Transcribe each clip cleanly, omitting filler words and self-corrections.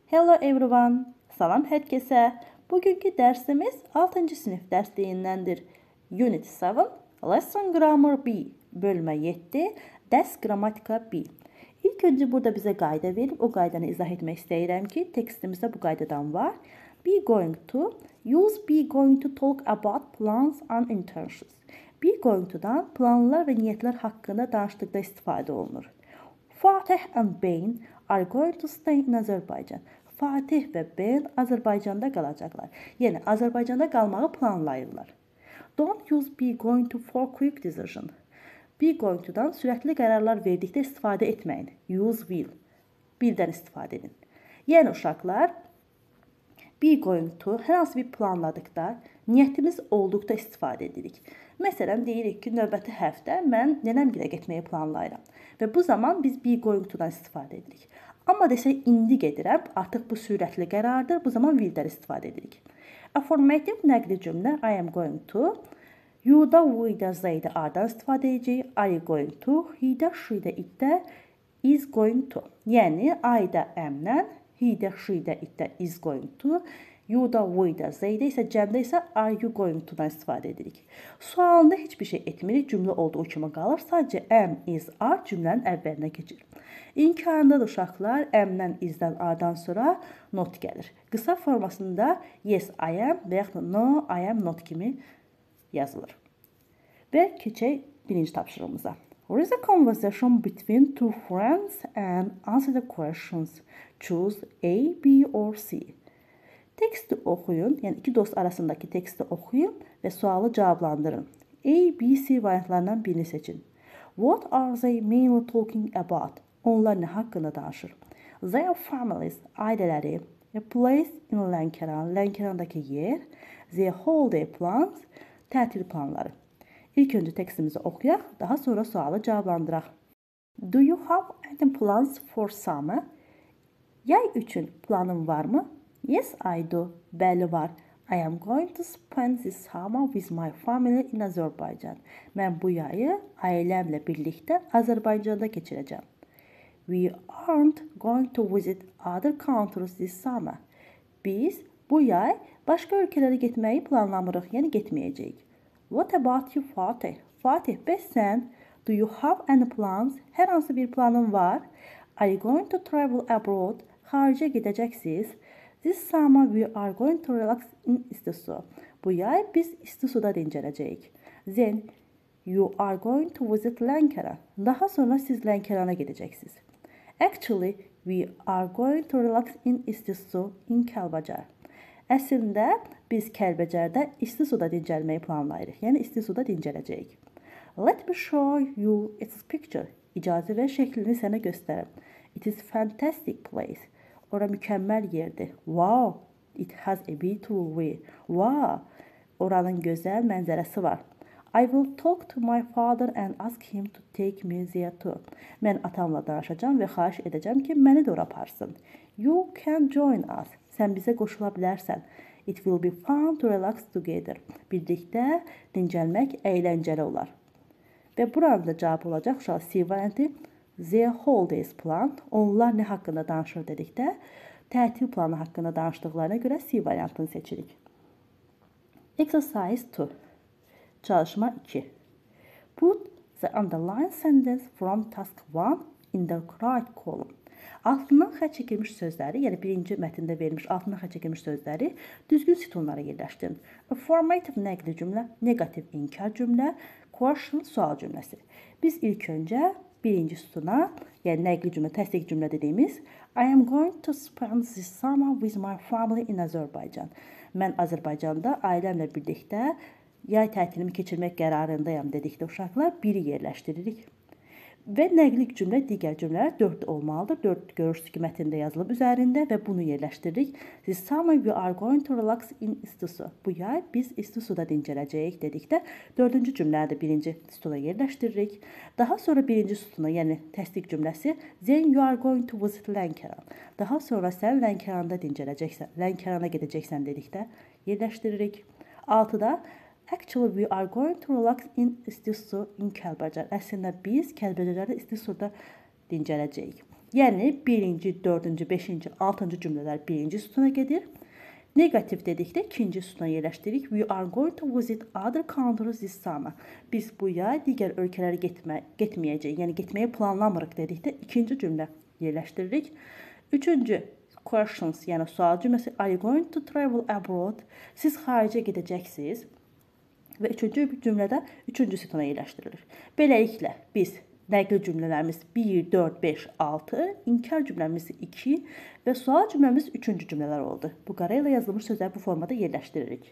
Hello everyone. Salam hər kəsə. Bugünkü dərsimiz 6-cı sinif dərsliyindəndir. Unit 7, Lesson Grammar B, bölmə 7, dərs qrammatika B. İlk öncə burada bizə qayda verib, o qaydanı izah etmək istəyirəm ki, tekstimizdə bu qaydadan var. Be going to, use be going to talk about plans and intentions. Be going to'dan planlar və niyyətlər haqqında danışdıqda istifadə olunur. Fatih and Ben are going to stay in Azerbaijan. Fatih və Ben Azərbaycanda qalacaqlar. Yəni, Azərbaycanda qalmağı planlayırlar. Don't use be going to for quick decision. Be going to'dan sürətli qərarlar verdikdə istifadə etməyin. Use will. Willdən istifadə edin. Yəni, uşaqlar, be going to hər hansı bir planladıqda, niyyətimiz olduqda istifadə edirik. Məsələn, deyirik ki, növbəti həftə mən nənəmgilə getməyi planlayıram. Və bu zaman biz be going to'dan istifadə edirik. Amma desək, indi gedirəm, artıq bu sürətli qərardır, bu zaman willdən istifadə edirik. Affirmative nəqli cümlə I am going to, you'da, we'da, zeydə, ardan istifadə edəcəyik. Are you going to, he'də, she'də, itdə, is going to. Yəni, I-da, am-lə, he'də, she'də, itdə, is going to, you'da, we'da, zeydə isə cəmdə isə are you going to-dan istifadə edirik. Sualında heç bir şey etmirik, cümlə olduğu kimi qalır. Sadəcə am, is, are cümlənin əvvəlinə keçir. İnkarında da uşaqlar am-dən, is-dən, are-dan sonra not gəlir. Qısa formasında yes, I am və yaxud no, I am not kimi yazılır. Və keçək birinci tapşırığımıza. Read a conversation between two friends and answer the questions. Choose A, B or C. Teksti oxuyun, yəni iki dost arasındakı teksti oxuyun və sualı cavablandırın. A, B, C variantlarından birini seçin. What are they mainly talking about? Onlar nə haqqında danışır? Their families, ailələri. A place in Lənkəran, Lənkərandakı yer. Their holiday plans, tətil planları. İlk öncə tekstimizi oxuyaq, daha sonra sualı cavablandıraq. Do you have any plans for summer? Yay üçün planın varmı? Yes, I do. Bəli var. I am going to spend this summer with my family in Azerbaijan. Mən bu yayı ailəmlə birlikdə Azərbaycanda keçirəcəm. We aren't going to visit other countries this summer. Biz bu yay başqa ölkələrə getməyi planlamırıq, yəni getməyəcəyik. What about you, Fatih? Fatih, bəs sən? Do you have any plans? Hər hansı bir planın var? Are you going to travel abroad? Xaricə gedəcəksiniz? This summer we are going to relax in İstisu. Bu yay biz İstisuda dincələcəyik. Then you are going to visit Lənkəran. Daha sonra siz Lənkərana gedəcəksiniz. Actually, we are going to relax in İstisu in Kəlbəcər. Əslində biz Kəlbəcərdə İstisuda dincəlməyi planlayırıq. Yəni İstisuda dincələcəyik. Let me show you its picture. İcazə ver şəklini sənə göstərəm. It is fantastic place. Ora mükəmməl yerdir. Wow, it has a beautiful view. Wow, oranın gözəl mənzərəsi var. I will talk to my father and ask him to take me there too. Mən atamla danışacağam və xahiş edəcəm ki, məni də ora aparsın. You can join us. Sən bizə qoşula bilərsən. It will be fun to relax together. Birlikdə dincəlmək əyləncəli olar. Və buranın da cavabı olacaq uşaq C variantı. Their holidays plan. Onlar nə haqqında danışır dedikdə, tətil planı haqqında danışdıqlarına görə C variantını seçirik. Exercise 2. Çalışma 2. Put the underlined sentence from task 1 in the right column. Altından xətt çəkilmiş sözləri, yəni birinci mətndə verilmiş altından xətt çəkilmiş sözləri düzgün sütunlara yerləşdirin. Affirmative nəqli cümlə, negativ inkar cümlə, question sual cümləsi. Biz ilk öncə birinci sütuna, yəni nəqli cümlə, təsdiq cümlə dediyimiz I am going to spend this summer with my family in Azerbaijan. Mən Azərbaycanda ailəmlə birlikdə yay tətilimi keçirmək qərarındayam dedikdə uşaqlar biri yerləşdiririk. Və nəqli cümlə digər cümlələr 4 olmalıdır. 4 görürsünüz ki, mətndə yazılıb üzərində və bunu yerləşdiririk. This summer we are going to relax in İstisu. Bu yay biz İstisuda dincələcəyik dedikdə 4-cü cümləni də birinci sütuna yerləşdiririk. Daha sonra birinci sütuna, yəni təsdiq cümləsi Then you are going to visit Lənkəran. Daha sonra sən Lənkəranda dincələcəksən, Lənkərana gedəcəksən dedikdə yerləşdiririk. 6-da Actually, we are going to relax in İstisu in Kəlbəcər. Əslində biz Kəlbəcərdə İstisuda dincələcəyik. Yəni, birinci, dördüncü, beşinci, altıncı cümlələr birinci sütuna gedir. Negativ dedikdə ikinci sütuna yerləşdiririk. We are going to visit other countries this summer. Biz bu yay digər ölkələrə getməyəcəyik. Yəni, getməyi planlamırıq dedikdə ikinci cümlə yerləşdiririk. Üçüncü, questions, yəni sual cümləsi. Are you going to travel abroad? Siz xaricə gedəcəksiniz. Və üçüncü cümlədə üçüncü sütuna yerləşdirilir. Beləliklə, biz nəqli cümlələrimiz 1, 4, 5, 6, inkar cümləmiz 2 və sual cümləmiz 3-cü cümlələr oldu. Bu qara ilə yazılmış sözləri bu formada yerləşdiririk.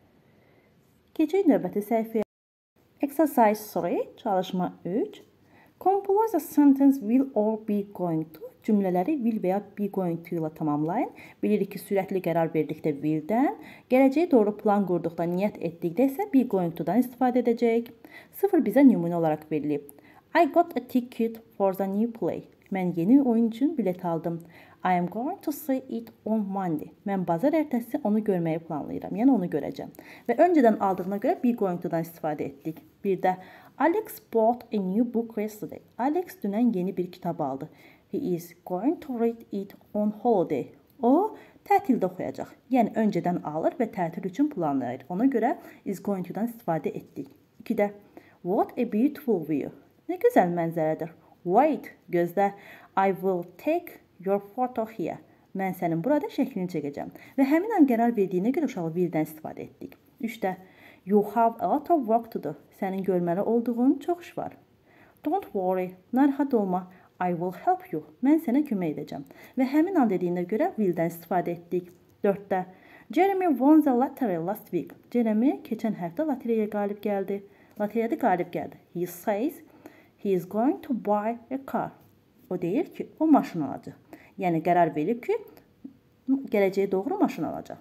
Keçək növbəti səhifəyə. Exercise 3, çalışma 3. Compose a sentence will or be going to. Cümlələri will və ya be going to ilə tamamlayın. Bilirik ki, sürətli qərar verdikdə willdən, gələcəyə doğru plan qurduqda, niyyət etdikdə isə be going to-dan istifadə edəcəyik. 0 bizə nümunə olaraq verilib. I got a ticket for the new play. Mən yeni oyun üçün bilet aldım. I am going to see it on Monday. Mən bazar ertəsi onu görməyi planlayıram. Yəni onu görəcəm. Və öncədən aldığına görə be going to-dan istifadə etdik. Bir də Alex bought a new book yesterday. Alex dünən yeni bir kitab aldı. He is going to read it on holiday. O tətildə oxuyacaq. Yəni öncədən alır və tətil üçün planlayır. Ona görə is going to-dan istifadə etdik. 2-də what a beautiful view. Nə gözəl mənzərədir. Wait, gözlə. I will take your photo here. Mən sənin burada şəklini çəkəcəm. Və həmin an qərar verdiyinə görə uşağı willdən istifadə etdik. 3-də you have a lot of work to do. Sənin görməli olduğun çox iş var. Don't worry, narahat olma. I will help you. Mən sənə kömək edəcəm. Və həmin an dediyinə görə willdən istifadə etdik. 4-də Jeremy won the lottery last week. Jeremy keçən həftə loteriyaya qalib gəldi. Loteriyada qalib gəldi. He says he is going to buy a car. O deyir ki, o maşın alacaq. Yəni qərar verib ki, gələcəyə doğru maşın alacaq.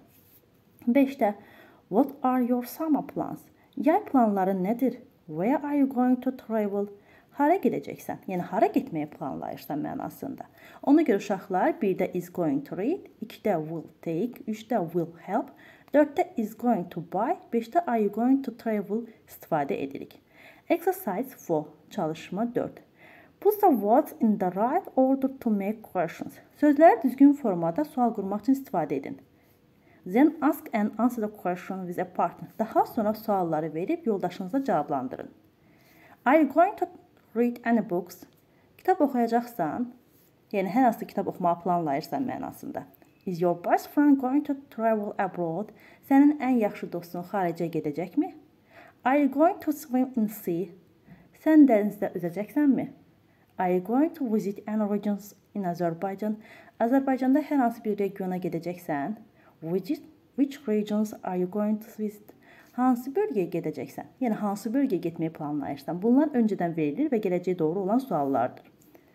5-də what are your summer plans? Yay planların nədir? Where are you going to travel? Hara gedəcəksən? Yəni hara getməyi planlayırsan mənasında. Ona görə uşaqlar 1-də is going to read, 2-də will take, 3-də will help, 4-də is going to buy, 5-də are you going to travel istifadə edirik. Exercise 4, çalışma 4. Put the words in the right order to make questions. Sözləri düzgün formada sual qurmaq üçün istifadə edin. Then ask and answer the question with a partner. Daha sonra sualları verib yoldaşınıza cavablandırın. Are you going to read any books? Kitab oxuyacaqsan, yəni hər hansı kitab oxumağı planlayırsan mənasında. Is your best friend going to travel abroad? Sənin ən yaxşı dostun xaricə gedəcəkmi? Are you going to swim in sea? Sən dənizdə üzəcəksənmi? Are you going to visit any regions in Azerbaijan? Azərbaycanda hər hansı bir regiona gedəcəksən? Which regions are you going to visit? Hansı bölgəyə gedəcəksən? Yəni hansı bölgəyə getməyi planlayırsan? Bunlar öncədən verilir və gələcəyə doğru olan suallardır.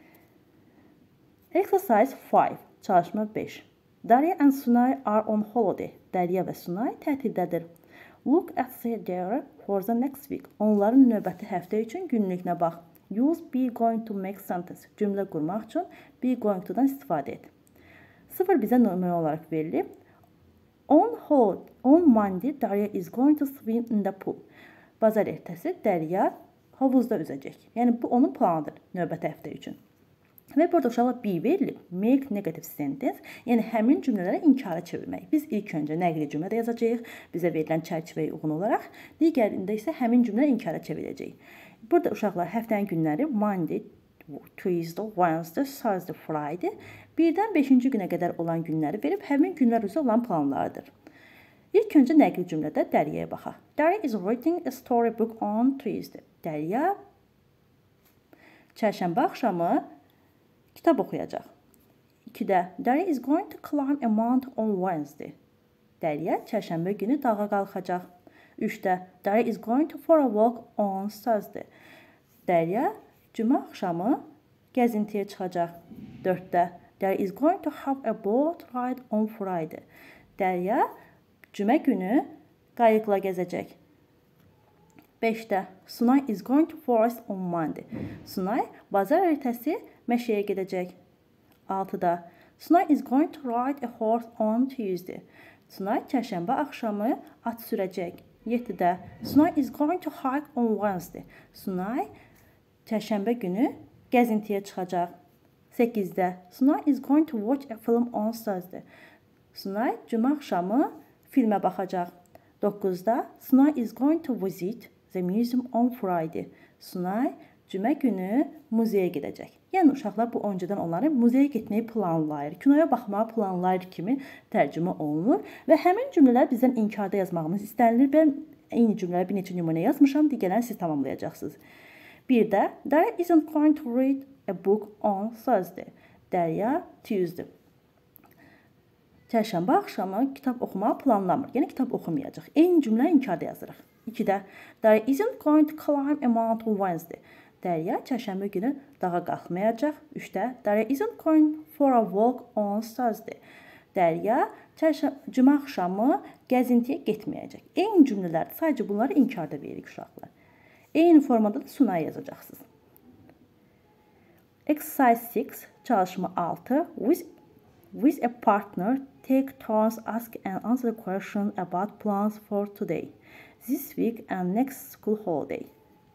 Exercise 5, çalışma 5. Darya and Sunay are on holiday. Darya və Sunay tətildədir. Look at the diary for the next week. Onların növbəti həftə üçün günlükünə bax. Use be going to make sentence. Cümlə qurmaq üçün be going to-dan istifadə et. 0 bizə nümunə olaraq verilib. On Monday, Darya is going to swim in the pool. Bazar ertəsi Darya havuzda üzəcək. Yəni bu onun planıdır növbəti həftə üçün. Və burada uşaqlar be verilib. Make negative sentence. Yəni həmin cümlələri inkara çevirmək. Biz ilk öncə nəqli cümlədə yazacağıq. Bizə verilən çərçivəyə uyğun olaraq. Digərində isə həmin cümlələri inkara çevirəcəyik. Burada uşaqlar həftənin günləri Monday, Tuesday, Wednesday, Thursday, Friday 1-dən 5-ci günə qədər olan günləri verib həmin günlər üzrə olan planlardır. İlk öncə nəqli cümlədə Daryaya baxaq. Darya is reading a storybook on Tuesday. Darya çərşənbə axşamı kitab oxuyacaq. 2-də Darya is going to climb a mountain on Wednesday. Darya çərşənbə günü dağa qalxacaq. 3-də Darya is going to for a walk on Thursday. Darya cümə axşamı gəzintiyə çıxacaq. 4-də Darya is going to have a boat ride on Friday. Darya cümə günü qayıqla gəzəcək. 5-də Sunay is going to forest on Monday. Sunay bazar ertəsi meşəyə gedəcək. 6-da Sunay is going to ride a horse on Tuesday. Sunay çərşənbə axşamı at sürəcək. 7-də Sunay is going to hike on Wednesday. Sunay çərşənbə günü gəzintiyə çıxacaq. 8-də Sunay is going to watch a film on Thursday. Sunay cümə axşamı filmə baxacaq. 9-da Sunay is going to visit the museum on Friday. Sunay cümə günü muzeyə gedəcək. Yəni uşaqlar bu öncədən onları muzeyə getməyi planlayır, kinoya baxmağı planlayır kimi tərcümə olunur və həmin cümlələr bizdən inkarda yazmağımız istənilir. Mən eyni cümlələri bir neçə nümunə yazmışam, digərlərini siz tamamlayacaqsınız. 1-də Darya isn't going to read a book on Thursday. Darya Tuesday. Çərşənbə axşamı kitab oxumağı planlamır. Yəni kitab oxumayacaq. Eyni cümlə inkarda yazırıq. 2-də Darya isn't going to climb a mountain on Wednesday. Darya çərşənbə günü dağa qalxmayacaq. 3-də Darya isn't going for a walk on Thursday. Darya cümə axşamı gəzintiyə getməyəcək. Eyni cümlələrdir. Sadəcə bunları inkarda veririk uşaqlar. Eyni formada da Sunay yazacaqsınız. Exercise 6, çalışma 6. With a partner, take turns ask and answer questions about plans for today, this week and next school holiday.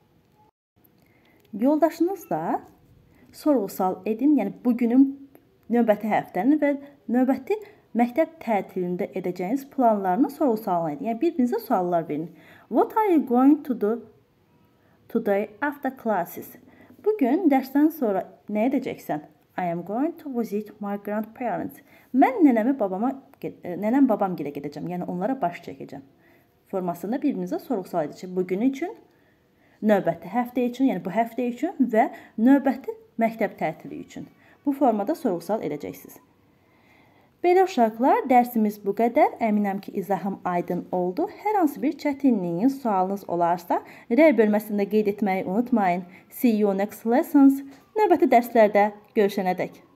Yoldaşınızla sorğu-sual edin, yəni bugünün, növbəti həftənin və növbəti məktəb tətilində edəcəyiniz planlarını sorğu-sual edin. Yəni bir-birinizə suallar verin. What are you going to do today after classes? Bugün dərsdən sonra nə edəcəksən? I am going to visit my grandparents. Mən nənəm babam gilə gedəcəm. Yəni onlara baş çəkəcəm. Formasında bir-birinizə sorğu-sual edəcək. Bugün üçün, növbəti həftə üçün, yəni bu həftə üçün və növbəti məktəb tətili üçün. Bu formada sorğu-sual edəcəksiniz. Belə uşaqlar, dərsimiz bu qədər. Əminəm ki, izahım aydın oldu. Hər hansı bir çətinliyiniz, sualınız olarsa, rəy bölməsində qeyd etməyi unutmayın. See you next lessons. Növbəti dərslərdə görüşənədək.